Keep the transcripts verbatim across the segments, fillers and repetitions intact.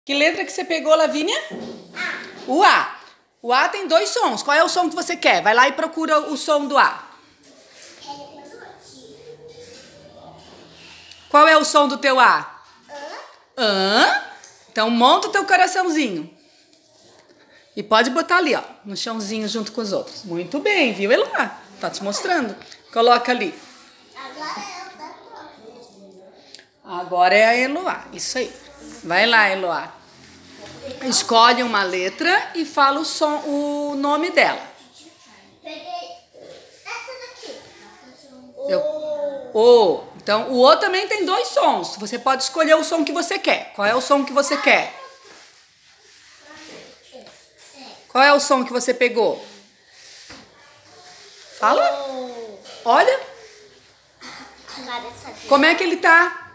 Que letra que você pegou, Lavínia? A. O A. O A tem dois sons. Qual é o som que você quer? Vai lá e procura o som do A. Qual é o som do teu A? Hã? Então monta o teu coraçãozinho. E pode botar ali, ó, no chãozinho junto com os outros. Muito bem, viu, Eloá? Tá te mostrando. Coloca ali. Agora é o da Agora é a Eloá. Isso aí. Vai lá, Eloá. Escolhe uma letra e fala o som, o nome dela. Peguei essa daqui. Eu, o. Então, o O também tem dois sons. Você pode escolher o som que você quer. Qual é o som que você quer? Qual é o som que você pegou? Fala. Olha. Como é que ele tá?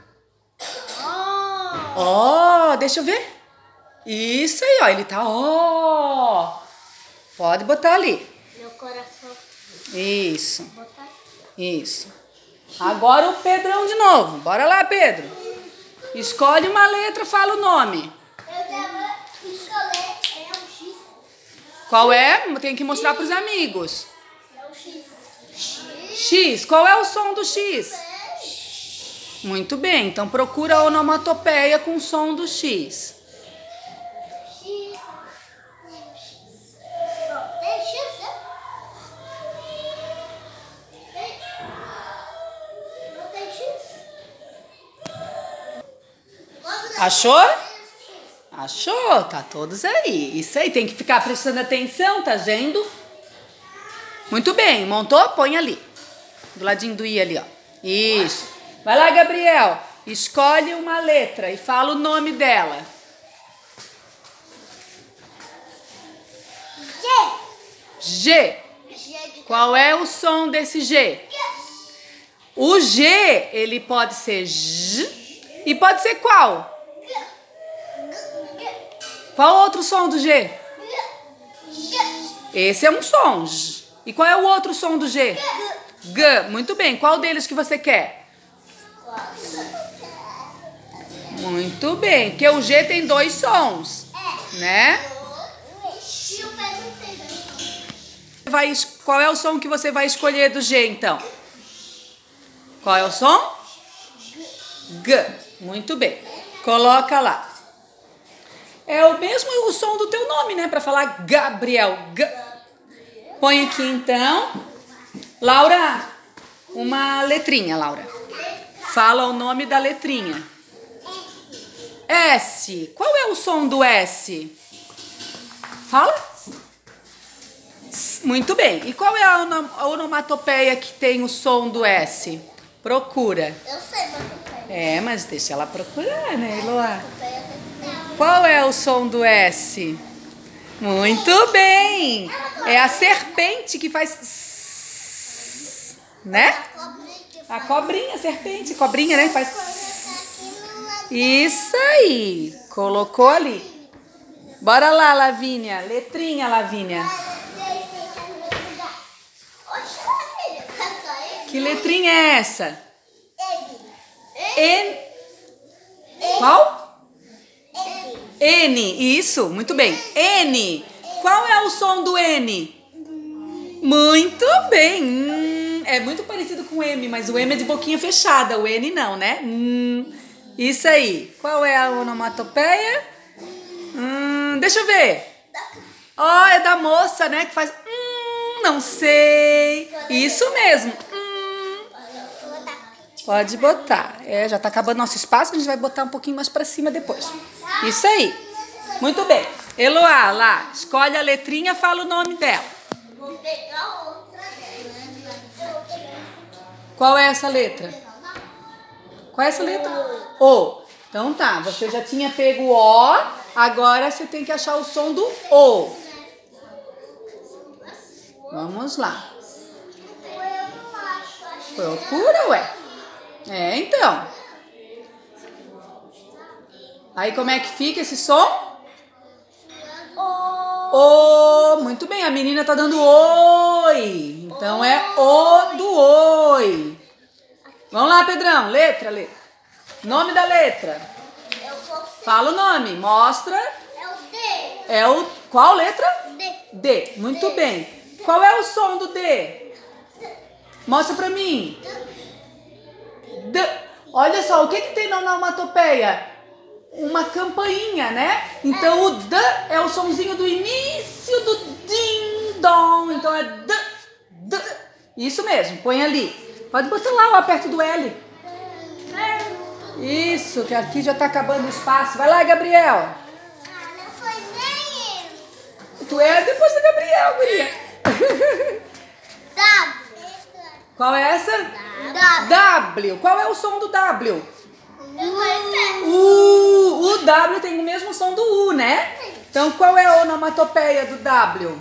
Ó, oh, deixa eu ver. Isso aí, ó. Ele tá, ó. Oh. Pode botar ali. Meu coração. Isso. Botar. Isso. Agora o Pedrão de novo. Bora lá, Pedro. Escolhe uma letra, fala o nome. Eu devo escolher. É o X. Qual é? Tem que mostrar pros amigos. É o X. X. Qual é o som do X? Muito bem. Então procura a onomatopeia com o som do X. Achou? Achou? Tá todos aí. Isso aí, tem que ficar prestando atenção, tá vendo? Muito bem, montou? Põe ali. Do ladinho do I ali, ó. Isso. Vai lá, Gabriel. Escolhe uma letra e fala o nome dela. G. Qual é o som desse G? O G, ele pode ser J e pode ser qual? Qual outro som do G? Esse é um som. J. E qual é o outro som do G? G. Muito bem. Qual deles que você quer? Muito bem. Porque o G tem dois sons, né? Vai, qual é o som que você vai escolher do G, então? Qual é o som? G. Muito bem. Coloca lá. É o mesmo o som do teu nome, né? Para falar Gabriel. G. Põe aqui, então. Laura, uma letrinha, Laura. Fala o nome da letrinha. S. Qual é o som do S? Fala. Muito bem. E qual é a onomatopeia que tem o som do S? Procura. Eu sei, mas É, mas deixa ela procurar, né, Eloá? Qual é o som do S? Muito bem! É a serpente que faz... Né? A cobrinha, a serpente, cobrinha, né? Faz... Isso aí! Colocou ali. Bora lá, Lavínia. Letrinha, Lavínia. Que letrinha é essa? N. Qual? N. Isso, muito bem. N. Qual é o som do N? Muito bem. Hum, é muito parecido com o M, mas o M é de boquinha fechada, o N não, né? Hum, isso aí. Qual é a onomatopeia? Hum, deixa eu ver. Ó, oh, é da moça, né? Que faz... Hum, não sei. Isso mesmo. Pode botar. É, já tá acabando nosso espaço, a gente vai botar um pouquinho mais pra cima depois. Isso aí. Muito bem. Eloá, lá, escolhe a letrinha, fala o nome dela. Vou pegar outra dela. Qual é essa letra? Qual é essa letra? O. Então tá, você já tinha pego o O, agora você tem que achar o som do O. Vamos lá. Procura, ué. É, então. Aí como é que fica esse som? O. Muito bem, a menina tá dando oi. Então é o do oi. Vamos lá, Pedrão. Letra, letra. Nome da letra. Eu você. Fala o nome. Mostra. É o D. É o... Qual letra? D. D. Muito bem. Qual é o som do D? Mostra pra mim. D. Olha só, o que que tem na onomatopeia? Uma campainha, né? Então o D é o sonzinho do início do din-dong. Então é D, D. Isso mesmo, põe ali. Pode botar lá, ó, perto do L. Isso, que aqui já tá acabando o espaço. Vai lá, Gabriel. Ah, não foi nem eu. Tu é depois do Gabriel, guria. W. Qual é essa? W. W. Qual é o som do W? Eu tô em pé. U. O W tem o mesmo som do U, né? Então qual é a onomatopeia do W?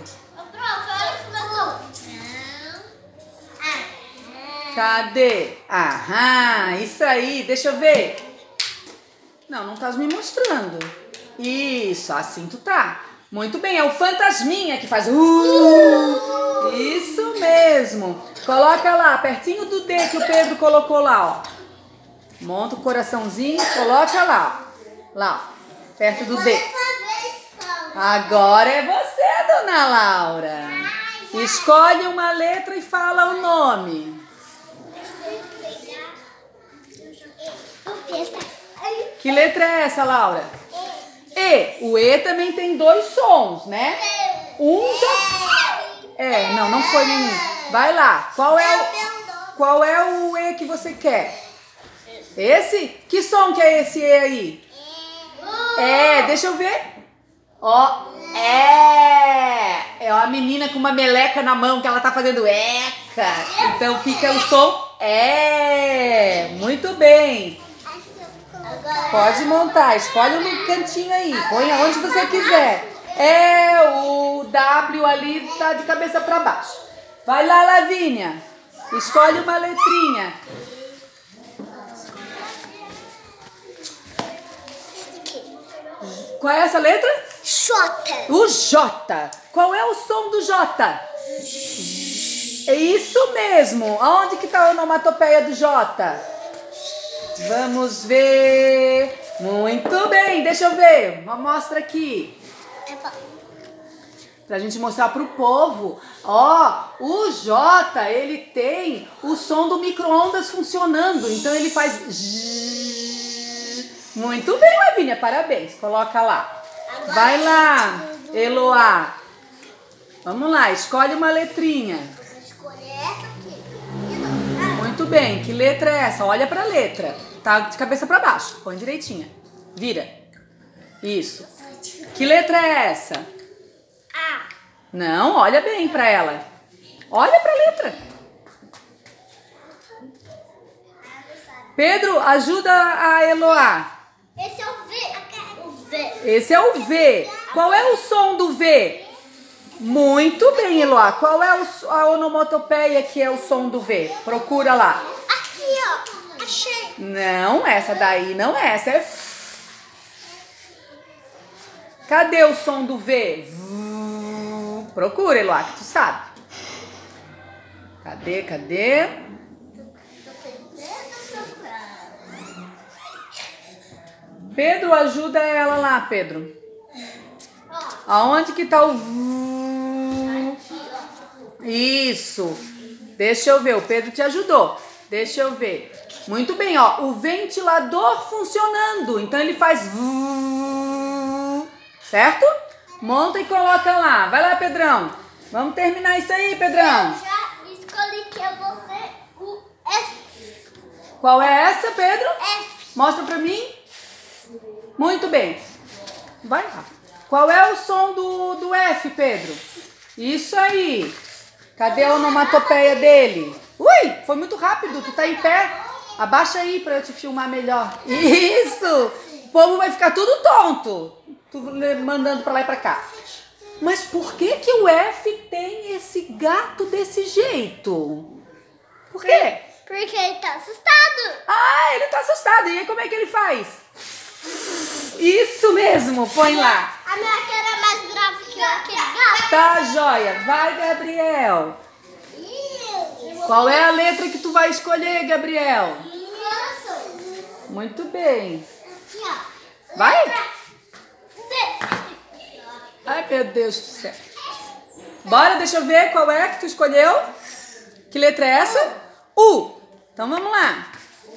Cadê? Aham, isso aí, deixa eu ver. Não, não estás me mostrando. Isso, assim tu tá. Muito bem, é o fantasminha que faz uh. Isso mesmo. Coloca lá, pertinho do D que o Pedro colocou lá, ó. Monta o coraçãozinho, coloca lá, ó. Lá, ó, perto do D. Agora é você, dona Laura. Escolhe uma letra e fala o nome. Que letra é essa, Laura? E. O E também tem dois sons, né? Um já... É, não, não foi nenhum. Vai lá. Qual é o, qual é o E que você quer? Esse? Que som que é esse E aí? É, deixa eu ver. Ó, é. É a menina com uma meleca na mão que ela tá fazendo eca. Então fica o som é. Muito bem. Pode montar, escolhe um cantinho aí, põe aonde você quiser. É, o W ali tá de cabeça para baixo. Vai lá, Lavínia, escolhe uma letrinha. Qual é essa letra? J. O J. Qual é o som do J? É isso mesmo. Aonde que tá a onomatopeia do J? Vamos ver. Muito bem, deixa eu ver. Mostra aqui. Pra gente mostrar pro povo. Ó, o J, ele tem o som do micro-ondas funcionando. Então ele faz... Muito bem, Lavínia, parabéns. Coloca lá. Vai lá, Eloá. Vamos lá, escolhe uma letrinha. Escolher essa aqui. Muito bem, que letra é essa? Olha pra letra. Tá de cabeça pra baixo. Põe direitinha. Vira. Isso. Que letra é essa? A. Não, olha bem pra ela. Olha pra letra. Pedro, ajuda a Eloá. Esse é o V. O V. Esse é o V. Qual é o som do V? Muito bem, Eloá. Qual é o, a onomatopeia que é o som do V? Procura lá. Aqui, ó. Achei. Não, essa daí não é. Essa é... Cadê o som do V? Procura, Eloá, que tu sabe. Cadê, cadê? Pedro, ajuda ela lá, Pedro. Aonde que tá o... Isso. Deixa eu ver, o Pedro te ajudou. Deixa eu ver. Muito bem, ó. O ventilador funcionando. Então ele faz... Certo? Monta e coloca lá. Vai lá, Pedrão. Vamos terminar isso aí, Pedrão. Eu já escolhi que é você o F. Qual é essa, Pedro? F. Mostra pra mim. Muito bem. Vai lá. Qual é o som do, do F, Pedro? Isso aí. Cadê a onomatopeia dele? Ui, foi muito rápido. Tu tá em pé? Abaixa aí pra eu te filmar melhor. Isso. O povo vai ficar tudo tonto. Tu mandando pra lá e pra cá. Mas por que que o F tem esse gato desse jeito? Por quê? Porque ele tá assustado. Ah, ele tá assustado. E aí como é que ele faz? Isso mesmo, põe lá. A minha cara é mais brava que aquele gato. Tá, joia. Vai, Gabriel. Qual é a letra que tu vai escolher, Gabriel? Isso. Muito bem. Aqui, ó. Vai! Ai, meu Deus do céu. Bora, deixa eu ver qual é que tu escolheu. Que letra é essa? U. Então vamos lá.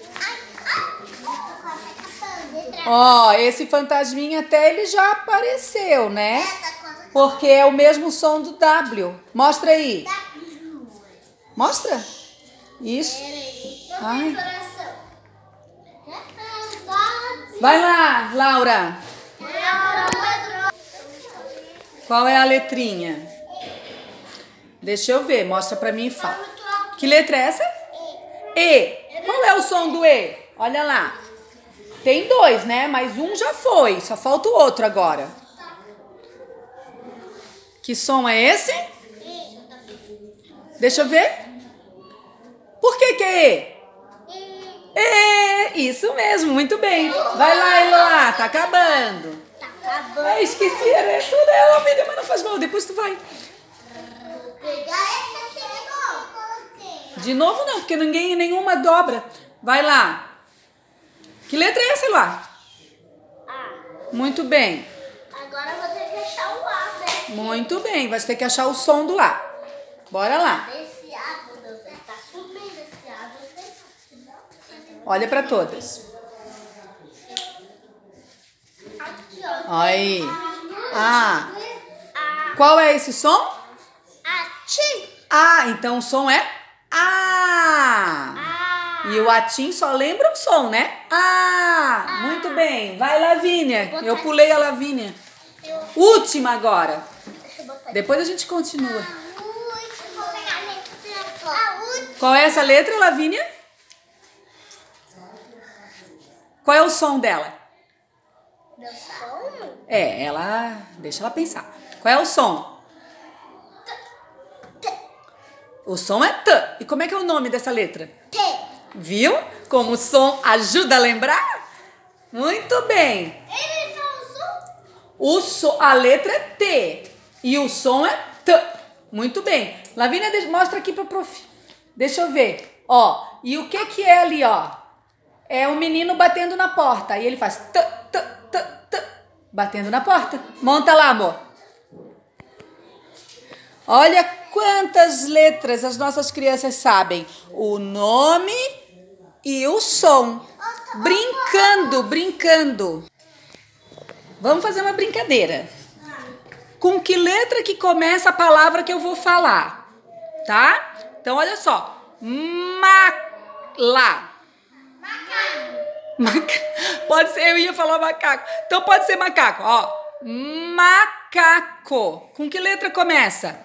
Ó, esse fantasminha até ele já apareceu, né? Porque é o mesmo som do W. Mostra aí. Mostra. Isso. Ai. Vai lá, Laura. Qual é a letrinha? Deixa eu ver. Mostra pra mim e fala. Que letra é essa? E. Qual é o som do E? Olha lá. Tem dois, né? Mas um já foi. Só falta o outro agora. Que som é esse? Deixa eu ver. Por que que é E? É, isso mesmo, muito bem. Vai lá, Eloá, tá acabando. Tá acabando. Ai, esqueci, era tudo dela, filha, mas não faz mal, depois tu vai. Vou pegar essa aqui de novo. De novo não, porque ninguém, nenhuma dobra. Vai lá. Que letra é essa, Eloá? Ah, Muito bem. agora eu vou ter que achar o A, né? Muito bem, vai ter que achar o som do A. Bora lá. Esse A, quando eu ver, tá subindo esse A. Olha pra todas. Aqui, ó. Aí. Ah. A. Qual é esse som? Atim. Ah, então o som é A. A. E o atim só lembra o som, né? Ah, muito bem. Vai, Lavínia. Eu pulei a Lavínia. Última agora. Deixa eu botar aqui. Depois a gente continua. A última. Vou pegar a letra. A última. Qual é essa letra, Lavínia? Qual é o som dela? Meu som? É, ela... Deixa ela pensar. Qual é o som? T. O som é T. E como é que é o nome dessa letra? T. Viu? Como o som ajuda a lembrar? Muito bem. Ele só o som? O so, a letra é T. E o som é T. Muito bem. Lavínia, deixa- mostra aqui para o prof. Deixa eu ver. Ó, e o que que é ali, ó? É um menino batendo na porta. E ele faz T, T, T, T. Batendo na porta. Monta lá, amor. Olha quantas letras as nossas crianças sabem. O nome e o som. Brincando, brincando. Vamos fazer uma brincadeira. Com que letra que começa a palavra que eu vou falar? Tá? Então, olha só. Mala. Maca... Pode ser, eu ia falar macaco. Então, pode ser macaco. Ó. Macaco. Com que letra começa?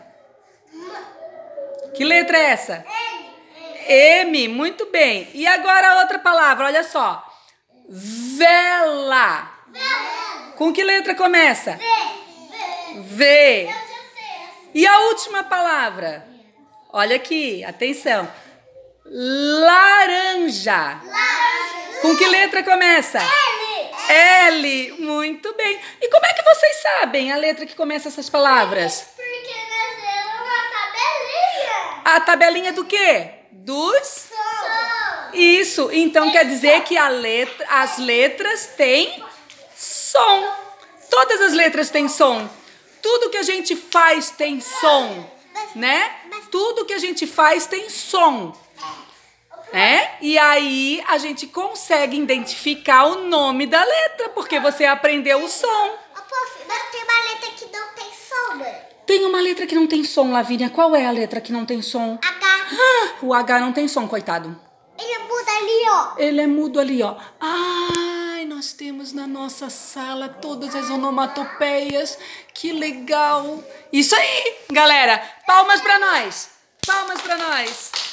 Que letra é essa? M. Muito bem. E agora a outra palavra, olha só. Vela. Com que letra começa? V. E a última palavra? Olha aqui, atenção. Laranja. Com que letra começa? L. Muito bem. E como é que vocês sabem a letra que começa essas palavras? Porque nós temos uma tabelinha. A tabelinha do quê? Dos... Som. Isso. Então quer dizer que a letra, as letras têm som. Todas as letras têm som. Tudo que a gente faz tem som, né? Tudo que a gente faz tem som. É? E aí a gente consegue identificar o nome da letra, porque você aprendeu o som. Ô, prof, mas tem uma letra que não tem som, né? Tem uma letra que não tem som, Lavínia. Qual é a letra que não tem som? H. Ah, o H não tem som, coitado. Ele muda ali, ó. Ele é mudo ali, ó. Ai, nós temos na nossa sala todas as onomatopeias. Que legal. Isso aí, galera. Palmas pra nós. Palmas pra nós.